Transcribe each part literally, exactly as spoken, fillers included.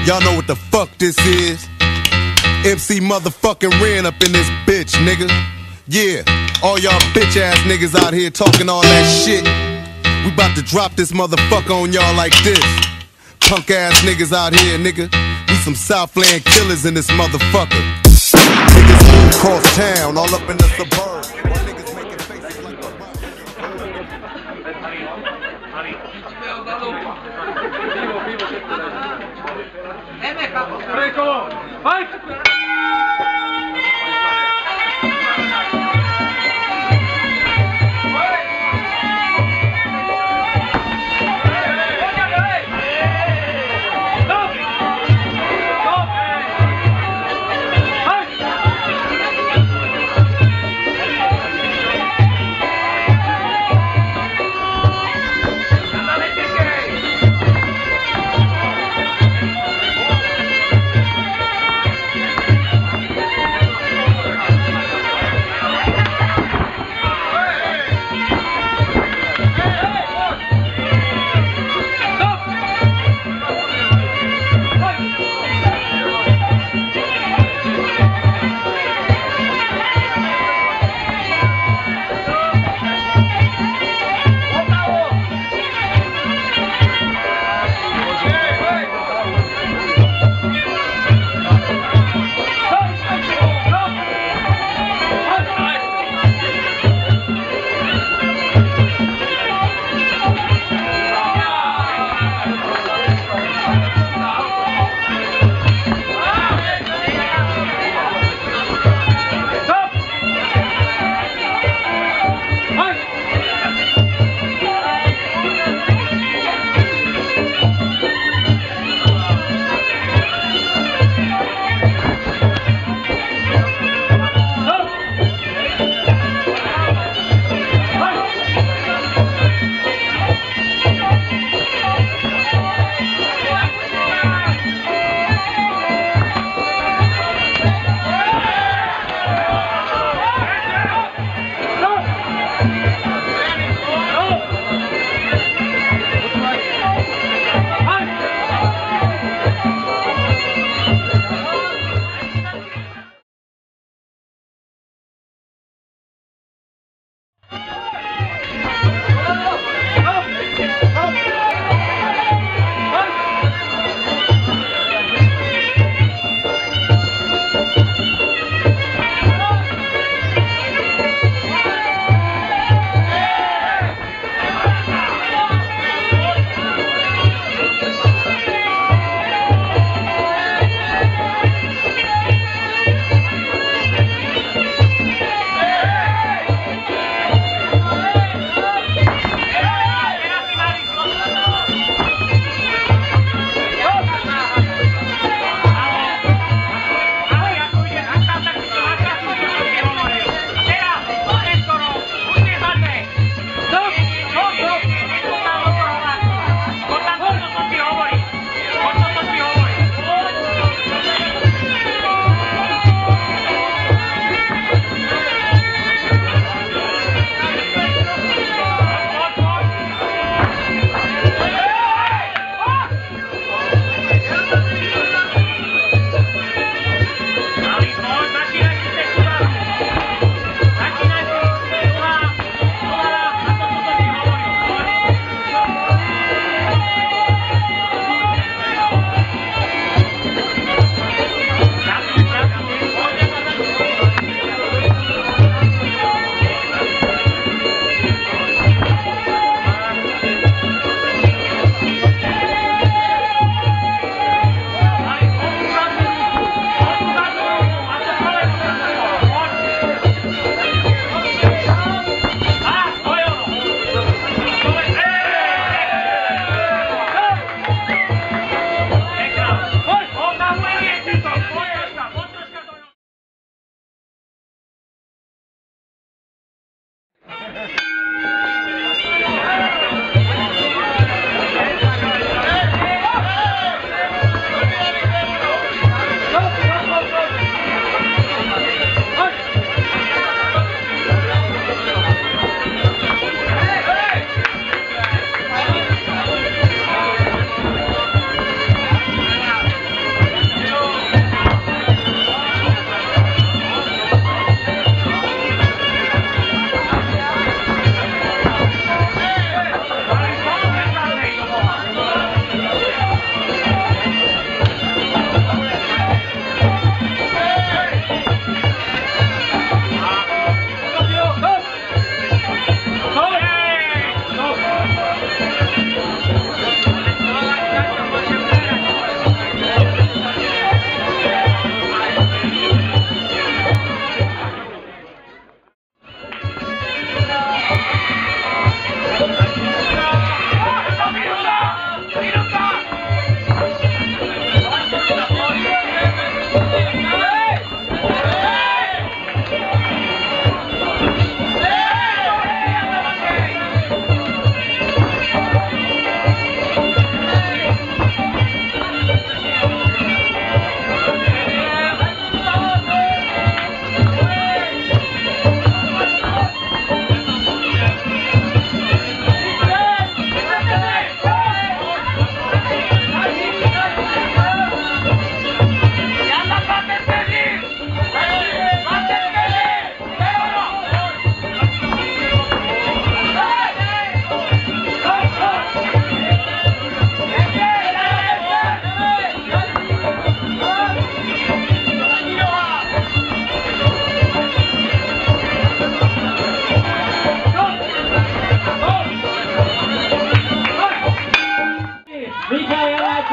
Y'all know what the fuck this is? M C motherfucking Ren up in this bitch, nigga. Yeah, all y'all bitch ass niggas out here talking all that shit. We bout to drop this motherfucker on y'all like this. Punk ass niggas out here, nigga. We some Southland killers in this motherfucker. Niggas move across town, all up in the suburbs. Niggas making faces like the rock.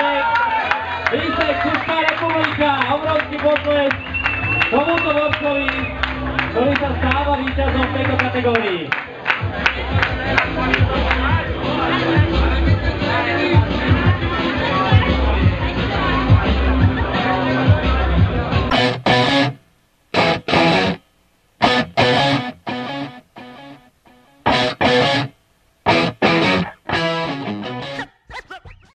Výsek, výsek, Česká republika, obrovský potlesk tomuto borcovi, ktorý sa stáva víťazom v tejto kategórii.